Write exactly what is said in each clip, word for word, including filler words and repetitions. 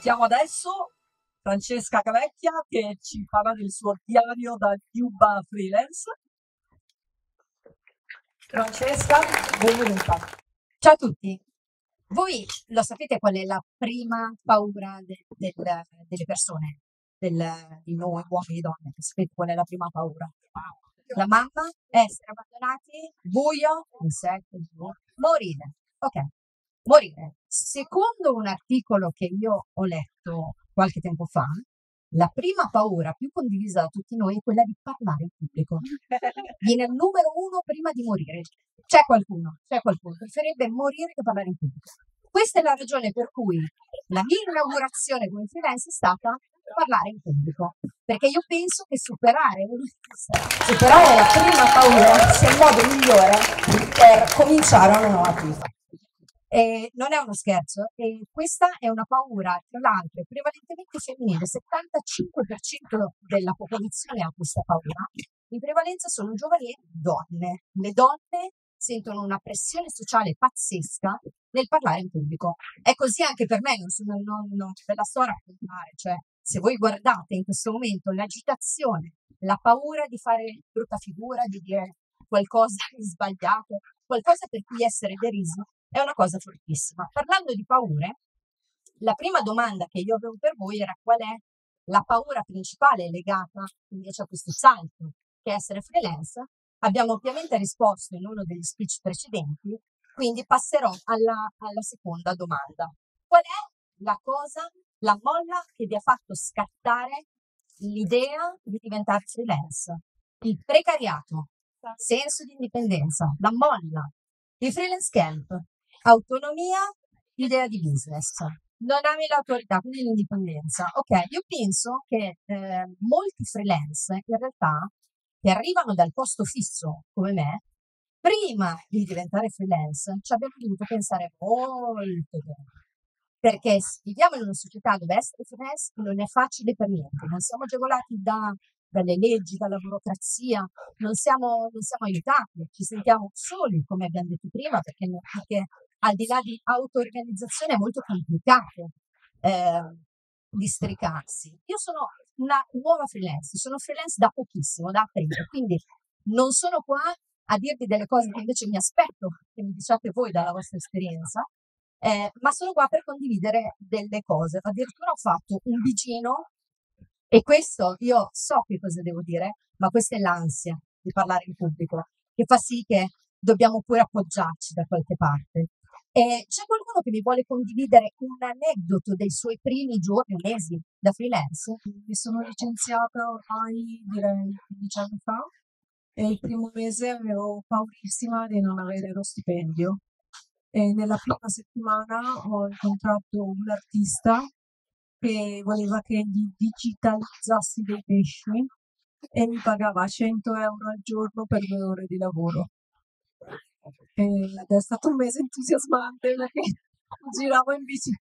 Ascoltiamo adesso Francesca Cavecchia che ci parla del suo diario da Cuba freelance. Francesca, benvenuta. Ciao a tutti. Voi lo sapete qual è la prima paura de- del- delle persone, del- di noi uomini e donne? Sapete qual è la prima paura? La mamma, essere abbandonati, buio, insetti, morire. Ok, morire. Secondo un articolo che io ho letto qualche tempo fa, la prima paura più condivisa da tutti noi è quella di parlare in pubblico. Viene il numero uno prima di morire. C'è qualcuno, c'è qualcuno, preferirebbe morire che parlare in pubblico. Questa è la ragione per cui la mia inaugurazione come freelance è stata parlare in pubblico, perché io penso che superare, superare la prima paura sia il modo migliore per cominciare una nuova attività. E non è uno scherzo, e questa è una paura, tra l'altro, prevalentemente femminile. Il settantacinque per cento della popolazione ha questa paura. In prevalenza sono giovani e donne. Le donne sentono una pressione sociale pazzesca nel parlare in pubblico. È così anche per me, non, sono, non, non ve la sto a raccontare. Cioè, se voi guardate in questo momento l'agitazione, la paura di fare brutta figura, di dire qualcosa di sbagliato, qualcosa per cui essere deriso, è una cosa fortissima. Parlando di paure, la prima domanda che io avevo per voi era qual è la paura principale legata invece a questo salto, che è essere freelance. Abbiamo ovviamente risposto in uno degli speech precedenti, quindi passerò alla, alla seconda domanda. Qual è la cosa, la molla che vi ha fatto scattare l'idea di diventare freelance? Il precariato, senso di indipendenza, la molla, il freelance camp, autonomia, idea di business. Non ami l'autorità, quindi l'indipendenza. Ok, io penso che eh, molti freelance in realtà che arrivano dal posto fisso come me, prima di diventare freelance ci abbiamo dovuto pensare molto bene. Perché viviamo in una società dove essere freelance non è facile per niente, non siamo agevolati da, dalle leggi, dalla burocrazia, non siamo, non siamo aiutati, ci sentiamo soli, come abbiamo detto prima, perché, perché al di là di auto-organizzazione è molto complicato eh, districarsi. Io sono una nuova freelance, sono freelance da pochissimo, da aprile, quindi non sono qua a dirvi delle cose che invece mi aspetto che mi diciate voi dalla vostra esperienza, eh, ma sono qua per condividere delle cose. Addirittura ho fatto un bigino e questo io so che cosa devo dire, ma questa è l'ansia di parlare in pubblico, che fa sì che dobbiamo pure appoggiarci da qualche parte. E c'è qualcuno che mi vuole condividere un aneddoto dei suoi primi giorni o mesi da freelance? Mi sono licenziata ormai direi quindici anni fa e il primo mese avevo paurissima di non avere lo stipendio. E nella prima settimana ho incontrato un artista che voleva che gli digitalizzassi dei pesci e mi pagava cento euro al giorno per due ore di lavoro. Ed è stato un mese entusiasmante perché giravo in bicicletta.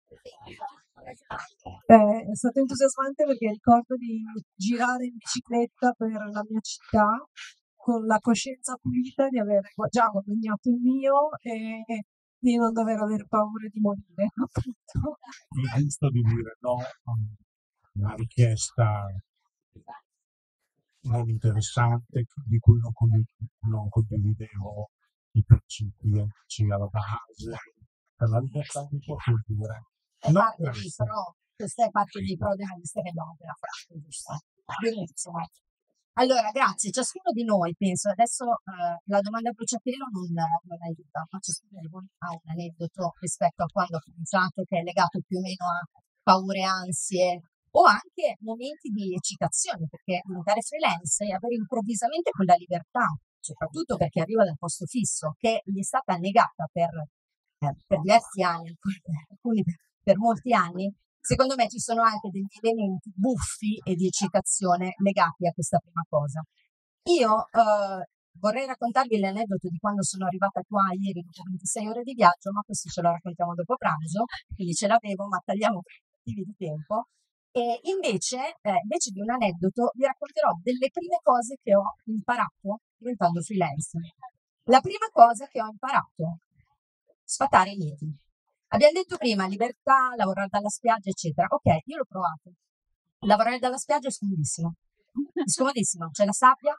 Eh, è stato entusiasmante perché ricordo di girare in bicicletta per la mia città con la coscienza pulita di aver già guadagnato il mio e di non dover aver paura di morire, appunto. Il gusto di dire no a una richiesta non interessante di cui non, condiv- non condividevo i principi etici alla base per la libertà di poter dire È no, parte di grazie. pro, questa è parte di pro della lista che abbiamo appena fatto, giusto? Benissimo. Allora, grazie. Ciascuno di noi, penso, adesso eh, la domanda a bruciapelo non, non aiuta, ma ciascuno di voi ha un aneddoto rispetto a quando ha cominciato, che è legato più o meno a paure, ansie o anche momenti di eccitazione, perché diventare freelance e avere improvvisamente quella libertà, soprattutto perché arriva dal posto fisso, che gli è stata negata per, eh, per diversi anni, alcuni per, per molti anni, secondo me ci sono anche degli elementi buffi e di eccitazione legati a questa prima cosa. Io eh, vorrei raccontarvi l'aneddoto di quando sono arrivata qua ieri dopo ventisei ore di viaggio, ma questo ce lo raccontiamo dopo pranzo, quindi ce l'avevo, ma tagliamo per motivi di tempo. E invece, eh, invece di un aneddoto, vi racconterò delle prime cose che ho imparato diventando freelance. La prima cosa che ho imparato, sfatare i miti. Abbiamo detto prima, libertà, lavorare dalla spiaggia, eccetera. Ok, io l'ho provato. Lavorare dalla spiaggia è scomodissimo. È scomodissimo. C'è la sabbia,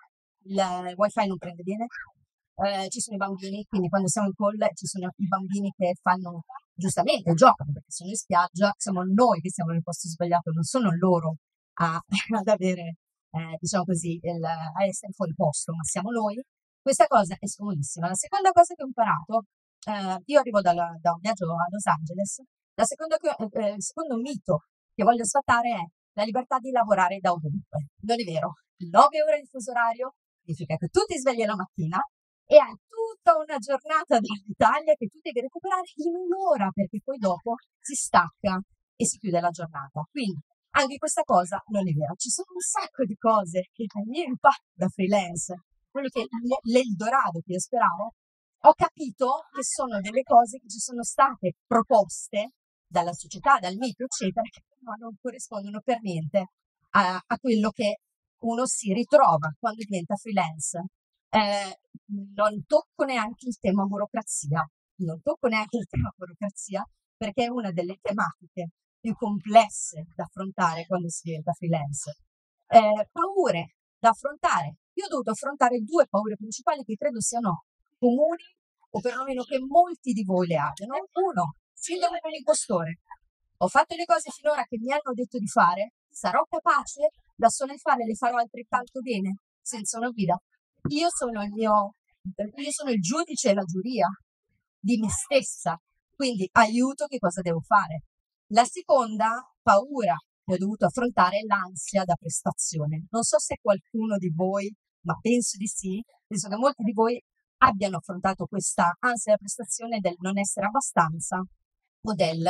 il wifi non prende bene, eh, ci sono i bambini, quindi quando siamo in call ci sono i bambini che fanno, giustamente, giocano perché sono in spiaggia, siamo noi che siamo nel posto sbagliato, non sono loro a, ad avere, eh, diciamo così, il, a essere fuori posto, ma siamo noi. Questa cosa è scomodissima. La seconda cosa che ho imparato, eh, io arrivo dalla- da un viaggio a Los Angeles, la seconda co- eh, il secondo mito che voglio sfatare è la libertà di lavorare da ovunque. Non è vero. nove ore di fuso orario significa che tu ti svegli la mattina e hai tutta una giornata dall'Italia che tu devi recuperare in un'ora perché poi dopo si stacca e si chiude la giornata. Quindi anche questa cosa non è vera. Ci sono un sacco di cose che dal mio impatto da freelance, quello che l'Eldorado che io speravo, ho capito che sono delle cose che ci sono state proposte dalla società, dal mito, eccetera, che però non corrispondono per niente a, a quello che uno si ritrova quando diventa freelance. Eh, non tocco neanche il tema burocrazia, non tocco neanche il tema burocrazia perché è una delle tematiche più complesse da affrontare quando si diventa freelance. Eh, paure da affrontare. Io ho dovuto affrontare due paure principali che credo siano comuni o perlomeno che molti di voi le abbiano. Uno, sindrome dell'impostore. Ho fatto le cose finora che mi hanno detto di fare, sarò capace da sola di fare, le farò altrettanto bene senza una guida. Io sono il mio, io sono il giudice e la giuria di me stessa, quindi aiuto che cosa devo fare. La seconda paura che ho dovuto affrontare è l'ansia da prestazione. Non so se qualcuno di voi, ma penso di sì, penso che molti di voi abbiano affrontato questa ansia da prestazione del non essere abbastanza o del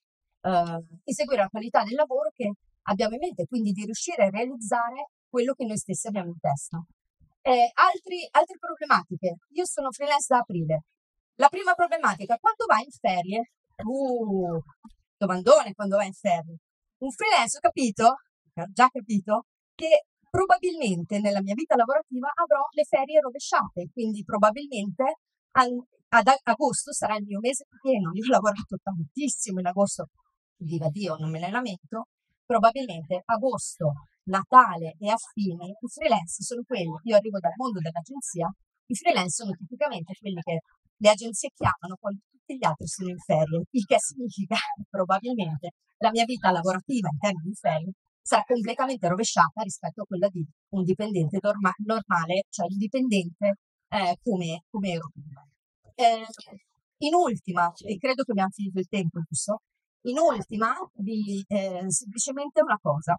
eh, eseguire la qualità del lavoro che abbiamo in mente, quindi di riuscire a realizzare quello che noi stessi abbiamo in testa. Eh, altri, altre problematiche. Io sono freelance da aprile. La prima problematica, quando vai in ferie, uh, domandone quando vai in ferie. Un freelance, ho capito, ho già capito, che probabilmente nella mia vita lavorativa avrò le ferie rovesciate, quindi probabilmente an- ad a- agosto sarà il mio mese pieno. Io ho lavorato tantissimo in agosto, viva Dio, non me ne lamento. Probabilmente agosto, Natale e affini, i freelance sono quelli, io arrivo dal mondo dell'agenzia, i freelance sono tipicamente quelli che le agenzie chiamano quando tutti gli altri sono in ferie, il che significa che probabilmente la mia vita lavorativa in termini di ferie sarà completamente rovesciata rispetto a quella di un dipendente norma- normale, cioè un dipendente eh, come, come ero prima. Eh, in ultima, e credo che abbiamo finito il tempo, giusto? In ultima, vi, eh, semplicemente una cosa.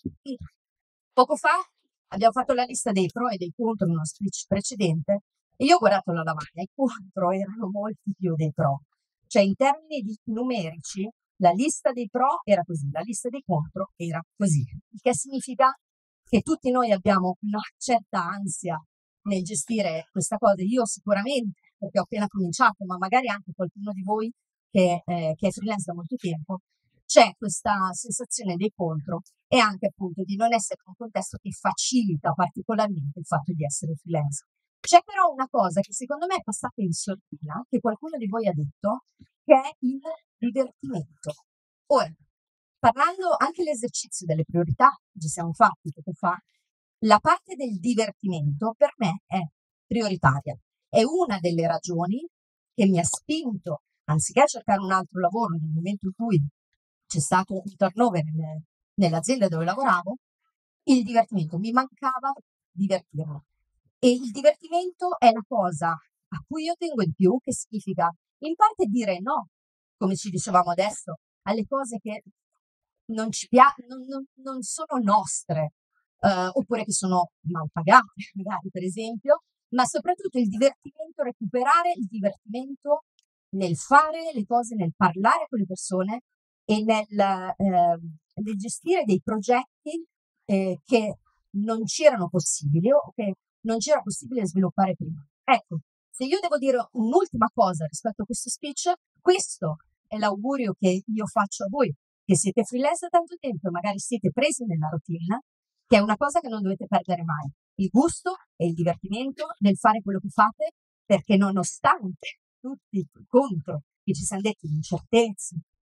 Poco fa abbiamo fatto la lista dei pro e dei contro in uno speech precedente e io ho guardato la lavagna, i contro erano molti più dei pro. Cioè in termini di numerici, la lista dei pro era così, la lista dei contro era così. Il che significa che tutti noi abbiamo una certa ansia nel gestire questa cosa. Io sicuramente, perché ho appena cominciato, ma magari anche qualcuno di voi che, eh, che è freelance da molto tempo, c'è questa sensazione dei contro e anche appunto di non essere in un contesto che facilita particolarmente il fatto di essere freelance. C'è però una cosa che secondo me è passata in sordina, che qualcuno di voi ha detto, che è il divertimento. Ora, parlando anche dell'esercizio delle priorità che ci siamo fatti poco fa, la parte del divertimento per me è prioritaria. È una delle ragioni che mi ha spinto, anziché cercare un altro lavoro nel momento in cui c'è stato un turnover nelle- nell'azienda dove lavoravo, il divertimento. Mi mancava divertirmi. E il divertimento è la cosa a cui io tengo di più, che significa in parte dire no, come ci dicevamo adesso, alle cose che non ci piacciono, non, non- non sono nostre, eh, oppure che sono mal pagate, magari per esempio, ma soprattutto il divertimento, recuperare il divertimento nel fare le cose, nel parlare con le persone e nel, eh, nel gestire dei progetti eh, che non c'erano possibili o che non c'era possibile sviluppare prima. Ecco, se io devo dire un'ultima cosa rispetto a questo speech, questo è l'augurio che io faccio a voi, che siete freelance da tanto tempo e magari siete presi nella routine, che è una cosa che non dovete perdere mai. Il gusto e il divertimento nel fare quello che fate, perché nonostante tutti i contro che ci siano detti, le incertezze,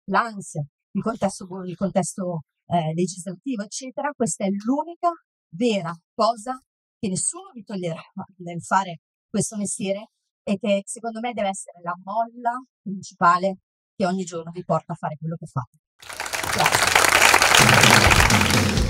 l'ansia, il contesto, il contesto eh, legislativo, eccetera, questa è l'unica vera cosa che nessuno vi toglierà nel fare questo mestiere e che secondo me deve essere la molla principale che ogni giorno vi porta a fare quello che fate. Grazie.